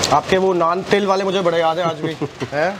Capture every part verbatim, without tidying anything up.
आपके वो नान तेल वाले मुझे बड़े याद हैं आज भी हैं।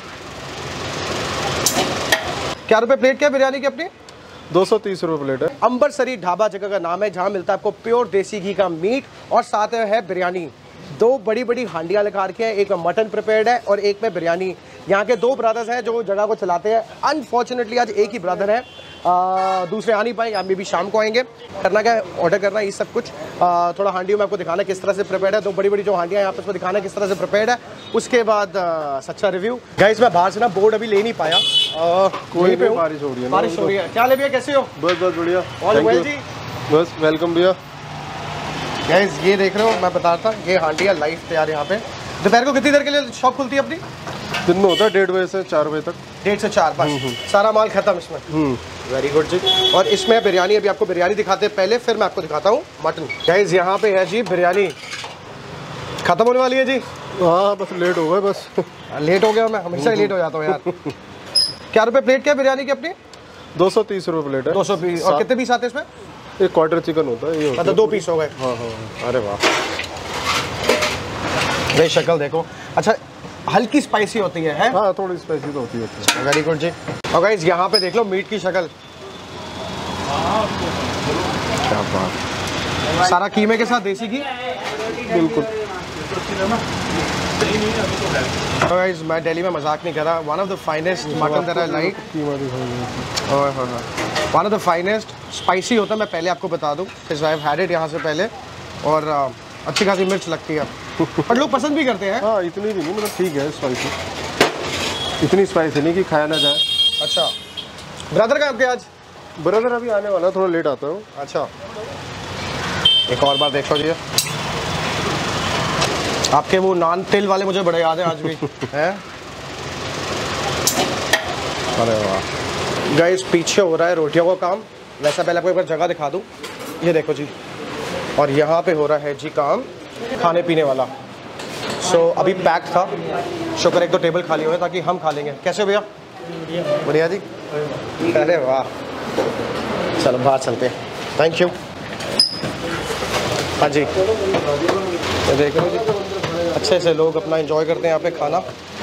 क्या रुपए प्लेट क्या बिरयानी की अपनी? दो सौ तीस रुपये प्लेट है। अंबरसरी ढाबा जगह का नाम है जहाँ मिलता है आपको प्योर देसी घी का मीट और साथ में है बिरयानी। दो बड़ी बड़ी हांडियाँ लगा रखी हैं, एक में मटन प्रिपेयर्ड है और एक में बिरयानी। यहाँ के दो ब्रदर्स हैं जो जगह को चलाते हैं। अनफॉर्चुनेटली आज एक ही ब्रदर है, आ, दूसरे आ नहीं पाए, या मे भी शाम को आएंगे। करना क्या है, ऑर्डर करना है ये सब कुछ। आ, थोड़ा हांडियों में आपको दिखाना है किस तरह से प्रिपेयर्ड है। दो बड़ी बड़ी जो हांडियाँ यहाँ पे उसको दिखाना है किस तरह से प्रिपेयर्ड है। उसके बाद आ, सच्चा रिव्यू। गाइस मैं बाहर से ना बोर्ड अभी ले नहीं पाया, आ, कोई भी बारिश हो रही है, बारिश हो रही है। क्या ले भैया, कैसे हो? बस बस बढ़िया, ऑल वेल जी, बस वेलकम भैया। गाइस ये देख रहे हो, मैं बता रहा था ये हांडियाँ लाइव तैयार यहाँ पे। दोपहर को कितनी देर के लिए शॉप खुलती है अपनी? दिन में होता है डेढ़ बजे से चार बजे तक। डेढ़ से चार बस सारा माल खत्म इसमें। वेरी गुड जी। और इसमें बिरयानी, अभी आपको बिरयानी दिखाते हैं पहले, फिर मैं आपको दिखाता हूँ मटन। गाइस यहाँ पे है जी बिरयानी, खत्म होने वाली है जी। हाँ बस लेट हो गए, बस लेट हो गया, मैं हमेशा लेट हो जाता हूँ यार। क्या रुपए प्लेट क्या बिरयानी की अपनी? दो सौ तीस रुपये प्लेट है। दो सौ पीस। और कितने पीस आते हैं इसमें? एक क्वार्टर चिकन होता है, ये मतलब दो पीस हो गए। हाँ हाँ। अरे वाह, भाई शक्ल देखो। अच्छा हल्की स्पाइसी होती है, है? हाँ थोड़ी स्पाइसी तो होती है। वेरी गुड जी। और गाइस यहाँ पे देख लो मीट की शक्ल, क्या बात। सारा कीमे के साथ देसी घी, बिल्कुल। तो गाइस मैं दिल्ली में मजाक नहीं कर रहा, one of the finest mutton that I like. One of the finest, spicy होता है, मैं पहले आपको बता दूं, आई हैव हैड इट यहाँ से पहले, और अच्छी खासी मिर्च लगती है और लोग पसंद भी करते हैं। हाँ इतनी भी नहीं, मतलब ठीक है स्पाइसी, इतनी स्पाइसी नहीं कि खाया ना जाए। अच्छा ब्रदर का आपके आज? ब्रदर अभी आने वाला, थोड़ा लेट आता हूँ। अच्छा एक और बार देखो जी, आपके वो नान तेल वाले मुझे बड़े याद हैं आज भी हैं। अरे वाह। गाइस पीछे हो रहा है रोटियों का काम, वैसा पहले आपको एक बार जगह दिखा दूँ, ये देखो जी। और यहाँ पे हो रहा है जी काम खाने पीने वाला। सो so, अभी पैक था, शुक्र एक दो टेबल खाली हुए ताकि हम खा लेंगे। कैसे हो भैया? बढ़िया जी। अरे वाह, चलो बाहर चलते हैं। Thank you. हाँ जी, तो देख लो जी, अच्छे से लोग अपना एंजॉय करते हैं यहाँ पे खाना।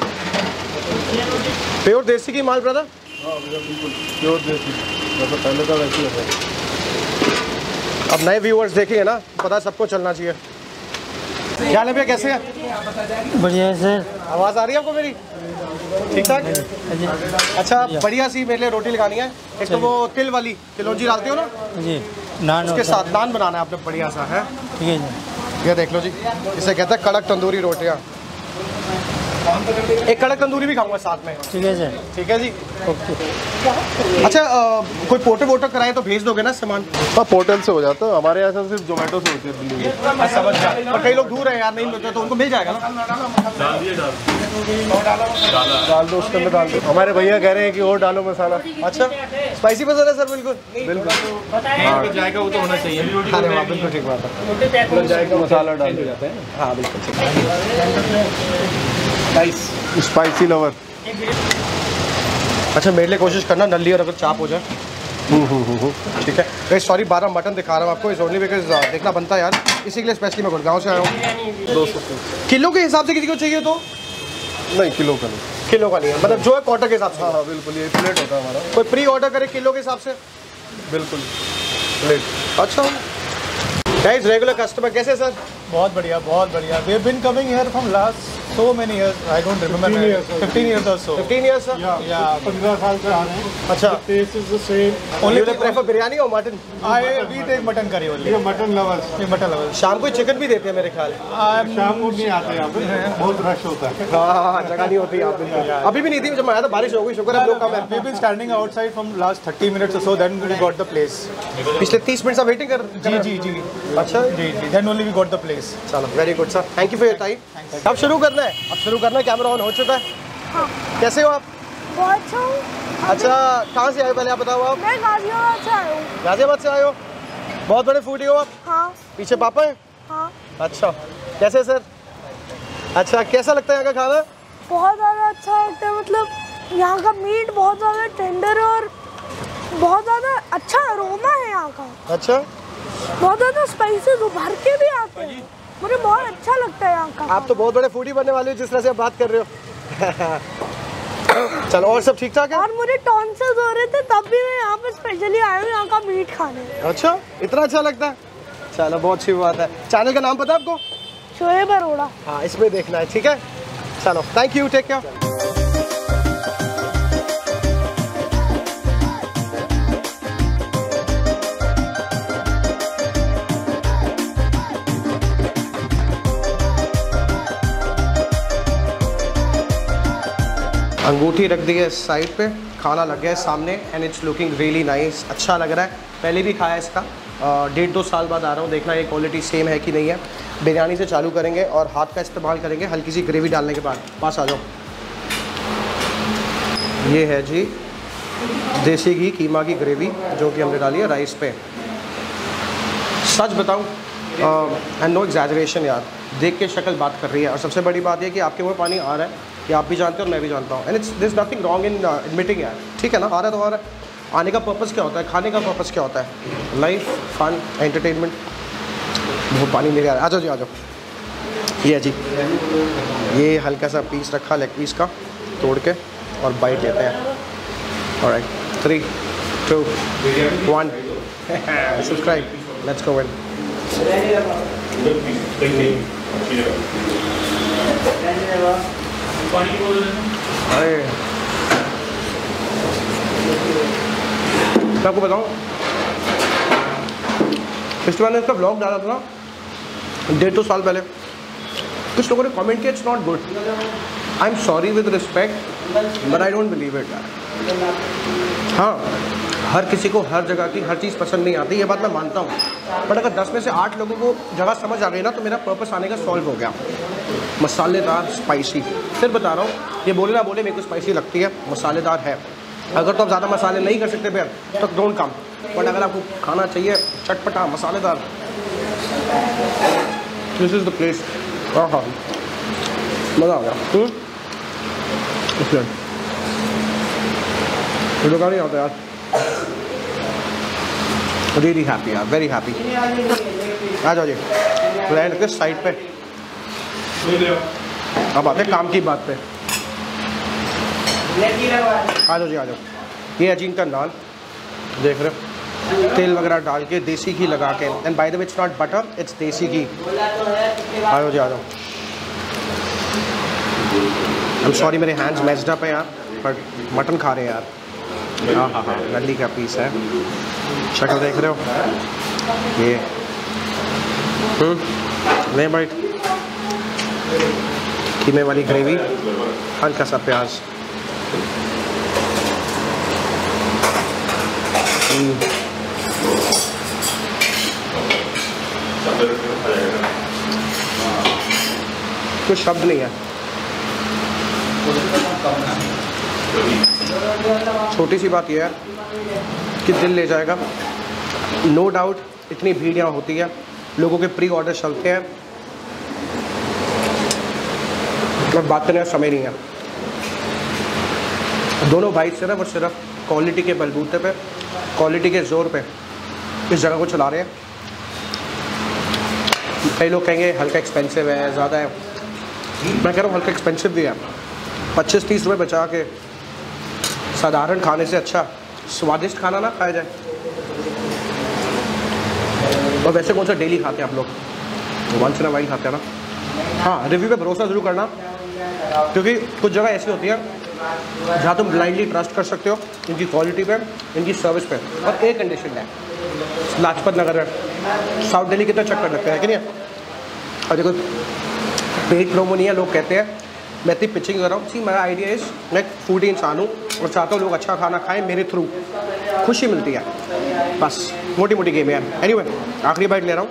प्योर देसी की माल ब्रदर? हाँ बिल्कुल प्योर देसी, मतलब पहले का वैसे ही है। अब नए व्यूअर्स देखेंगे ना, पता सबको चलना चाहिए। क्या ले भैया, कैसे है? बढ़िया है सर। आवाज़ आ रही है आपको मेरी? ठीक ठाक। अच्छा बढ़िया सी मेरे लिए रोटी लगानी है, एक तो वो तिल वाली तिलौंजी डालते हो ना जी, नान उसके साथ नान बनाना है आपने, बढ़िया सा है। ठीक है जी। ये देख लो जी, इसे कहते हैं कड़क तंदूरी रोटियाँ। एक कड़क तंदूरी भी खाऊंगा साथ में। ठीक है सर। ठीक है जी, ओके। अच्छा आ, कोई पोर्टर वोटर कराए तो भेज दोगे ना सामान? हाँ पोर्टल से हो जाता है, हमारे यहाँ से सिर्फ जोमेटो से होती है डिलीवरी। मैं समझ गया, और कई लोग दूर है यार, नहीं मिलते तो उनको मिल जाएगा ना? डाल दिए, डाल दो उसके अंदर, डाल दो। हमारे भैया कह रहे हैं कि और डालो मसाला। अच्छा स्पाइसी पसंद है सर? बिल्कुल बिल्कुल जाएगा वो तो होना चाहिए। अरे वाह, बिल्कुल ठीक बात है। जाएगा मसाला डाल दिया जाता है। हाँ बिल्कुल स्पाइसी लवर। अच्छा मेरे लिए कोशिश करना नल्ली और अगर चाप हो जाए। ठीक है। सॉरी बारह मटन दिखा रहा हूँ आपको, इस ओनली बिकॉज देखना बनता है यार, इसी के लिए स्पेशली मैं गुड़गांव से आया हूँ। दो सौ किलो के हिसाब से किसी को चाहिए तो? नहीं किलो का नहीं। किलो का नहीं है, मतलब जो है क्वार्टर के हिसाब से। हाँ हाँ बिल्कुल, ये प्लेट होता है हमारा। कोई प्री ऑर्डर करे किलो के हिसाब से? बिल्कुल प्लेट। अच्छा गाइस रेगुलर कस्टमर कैसे सर? बहुत बढ़िया, बहुत बढ़िया। We have been coming here from last so many years, I don't remember, fifteen years or so. fifteen years sir? Yeah, yeah. पंद्रह साल से आ रहे हैं। अच्छा taste is the same. only you prefer biryani और mutton? I we take mutton curry only. ये mutton lovers. ये mutton level. शाम को चिकन भी देते हैं मेरे ख्याल। शाम को नहीं आते यहाँ पे, बहुत रश होता है। हाँ हाँ हाँ, जगह नहीं होती यहाँ पे। अभी भी नहीं थी, जब मैं आया था बारिश हो गई, शुक्र है लोग कम है। We've been standing outside from last thirty minutes or so, then we got the place. पिछले तीस मिनट से वेटिंग कर? जी जी जी। अच्छा जी जी, then only we got the place. चलो very good sir, thank you for your time. अब शुरू करना है, अब शुरू करना है, कैमरा ऑन हो चुका है। हाँ। कैसे हो आप? बहुत अच्छा हूँ। अच्छा कहाँ से आए हो पहले आप बताओ? आप मैं गाजियाबाद से आया हूँ। गाजियाबाद से आए हो? बहुत बड़े फूडी हो आप? हाँ। पीछे पापा है? हाँ। अच्छा कैसे सर? अच्छा कैसा लगता है यहाँ का खाना? बहुत ज़्यादा अच्छा लगता है, मतलब यहाँ का मीट बहुत ज़्यादा टेंडर है और बहुत ज़्यादा अच्छा अरोमा है यहाँ का। अच्छा बहुत ज़्यादा स्पाइसेस उभर के भी आते हैं, मुझे बहुत अच्छा लगता है यहाँ यहाँ का। आप तो बहुत बड़े फूडी बनने वाले हो जिस तरह से आप बात कर रहे हो। चलो और सब ठीक ठाक है? और मुझे टॉन्सिल्स हो रहे थे तब भी मैं यहाँ पे स्पेशली आया हूँ यहाँ का मीट खाने। अच्छा, इतना अच्छा लगता है? चलो बहुत अच्छी बात है। चैनल का नाम पता है आपको? शोएब अरोड़ा। हाँ, इसमें देखना है, ठीक है? चलो, थैंक यू, टेक केयर। अंगूठी रख दी है साइड पे, खाना लग गया है सामने and it's looking really nice. अच्छा लग रहा है, पहले भी खाया इसका, डेढ़ दो साल बाद आ रहा हूँ देखना ये क्वालिटी सेम है कि नहीं है। बिरयानी से चालू करेंगे और हाथ का इस्तेमाल करेंगे हल्की सी ग्रेवी डालने के बाद। पास आ जाओ। ये है जी देसी घी कीमा की ग्रेवी जो कि हमने डाली है राइस पे। सच बताऊँ एंड नो एग्जैजरेशन यार, देख के शक्ल बात कर रही है। और सबसे बड़ी बात ये कि आपके मुँह में पानी आ रहा है, ये आप भी जानते हो और मैं भी जानता हूँ। And it's this nothing wrong in admitting यार, ठीक है ना? आ रहा है तो आ रहा है। आने का पर्पस क्या होता है, खाने का पर्पस क्या होता है? Life, fun, entertainment. वो पानी लेके आ रहा है। आ जाओ जी, आ जाओ। ये जी, ये हल्का सा पीस रखा लेग पीस का, तोड़ के और बाइट लेते हैं। Alright, three two one, subscribe, let's go in. अरे मैं आपको बताऊँ, पिछले बार ने इसका ब्लॉग डाला था ना डेढ़ दो साल पहले, कुछ लोगों ने कमेंट किया it's not good. I am sorry with respect but I don't believe it. हाँ, हर किसी को हर जगह की हर चीज़ पसंद नहीं आती, ये बात मैं मानता हूँ। बट अगर दस में से आठ लोगों को जगह समझ आ गई ना तो मेरा पर्पस आने का सॉल्व हो गया। मसालेदार, स्पाइसी, फिर बता रहा हूँ, ये बोले ना बोले मेरे को स्पाइसी लगती है, मसालेदार है। अगर तो आप ज़्यादा मसाले नहीं कर सकते फिर तो डोंट कम। बट अगर आपको खाना चाहिए चटपटा मसालेदार, दिस इज़ द प्लेस। हाँ हाँ, मज़ा आ गया। इसलिए वीडियो नहीं आता यार, रियली हैप्पी यार, वेरी हैप्पी। आ जाओ जी, लैंड के साइड पे। अब आते काम की बात पे। आ जाओ जी, आ जाओ। ये है जी इनका नान, देख रहे हो, तेल वगैरह डाल के देसी घी लगा के। And by the way it's not butter, it's desi ghee. आ जाओ जी, आ जाओ। आई एम सॉरी मेरे हैंड्स मैस्ड अप है यार, बट मटन खा रहे हैं यार। हाँ हाँ हाँ, नली का पीस है, शक्ल देख रहे हो ये। हम्म ले बाइट, कीमे वाली ग्रेवी, हल्का सा प्याज। कुछ शब्द नहीं है, छोटी सी बात यह है कि दिल ले जाएगा। नो डाउट इतनी भीड़ यहाँ होती है, लोगों के प्री ऑर्डर चलते हैं और बात करने का समय नहीं है। दोनों भाई सिर्फ और सिर्फ क्वालिटी के बलबूते पे, क्वालिटी के जोर पे इस जगह को चला रहे हैं। कई लोग कहेंगे हल्का एक्सपेंसिव है, ज़्यादा है। मैं कह रहा हूँ हल्का एक्सपेंसिव भी है। पच्चीस तीस रुपये बचा के साधारण खाने से अच्छा स्वादिष्ट खाना ना खाया जाए। और वैसे कौन सा डेली खाते हैं आप लोग, वंस इन अ वाइल खाते हैं ना। हाँ, रिव्यू पे भरोसा ज़रूर करना, क्योंकि कुछ जगह ऐसी होती है जहाँ तुम ब्लाइंडली ट्रस्ट कर सकते हो इनकी क्वालिटी पे, इनकी सर्विस पे। और एक कंडीशन है, लाजपत नगर है, साउथ दिल्ली कितना चक्कर लगते हैं कि नहीं। और देखो पेट प्रोमो नहीं है, लोग कहते हैं, मैं इतनी पिचिंग कर रहा हूँ। सी मेरा आइडिया इस, मैं एक फूडी इंसान हूँ और चाहता हूँ लोग अच्छा खाना खाएं मेरे थ्रू, खुशी मिलती है, बस मोटी मोटी गेम है। एनीवे आखिरी बाइट ले रहा हूँ।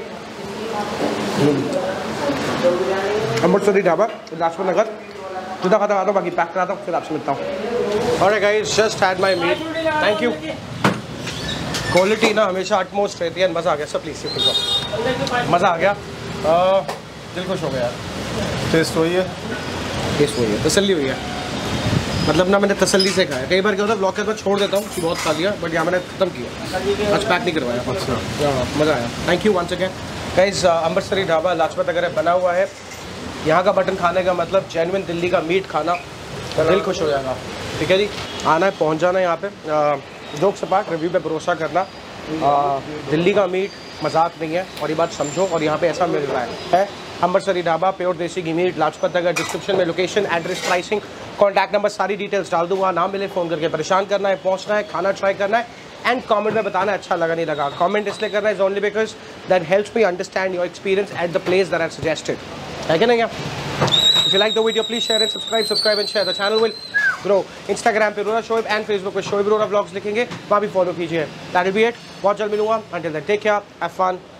अमृतसरी ढाबा, लाजपत नगर, जुदा खाता खाता हूँ, बाकी पैक कराता हूँ, फिर आपसे मिलता हूँ। Alright guys, just had my meal, thank you. Quality ना हमेशा अटमोस्ट रहती है। मज़ा आ गया सब, प्लीज़ मज़ा आ गया, दिल खुश हो गया यार। टेस्ट वही है, टेस्ट वही है, तसल्ली हुई है। मतलब ना मैंने तसल्ली से खाया। कई बार क्या होता है ब्लॉग के बाद छोड़ देता हूँ कि बहुत खा लिया, बट यहाँ मैंने खत्म किया, आज पैक नहीं करवाया। अच्छा, मज़ा आया, thank you once again guys. Amritsari Dhaba Lajpat Nagar बना हुआ है, यहाँ का मटन खाने का मतलब जेन्युइन दिल्ली का मीट खाना, दिल खुश हो जाएगा। ठीक है जी, आना है, पहुँच जाना है यहाँ पे। जोक सपाट रिव्यू पे भरोसा करना। आ, दिल्ली का मीट मजाक नहीं है, और ये बात समझो, और यहाँ पे ऐसा मिल रहा है, है Amritsari Dhaba, pure desi ghee meat, Lajpat Nagar. Description में location, address, pricing, contact number, सारी डिटेल्स डाल दूंगा। ना मिले फ़ोन करके परेशान करना है, पहुँचना है, खाना ट्राई करना है, एंड कमेंट में बताना है अच्छा लगा नहीं लगा। कमेंट इसलिए करना है only because that helps me understand your experience at the place that I suggested, है कि नहीं? If you like the video please share and subscribe subscribe and share. The channel will grow. Instagram पे Rora Shoaib and Facebook पे शोएब रोरा vlogs लिखेंगे, वहाँ भी follow कीजिए। That will be it. बहुत जल्द मिलूंगा। Until then take care, have fun.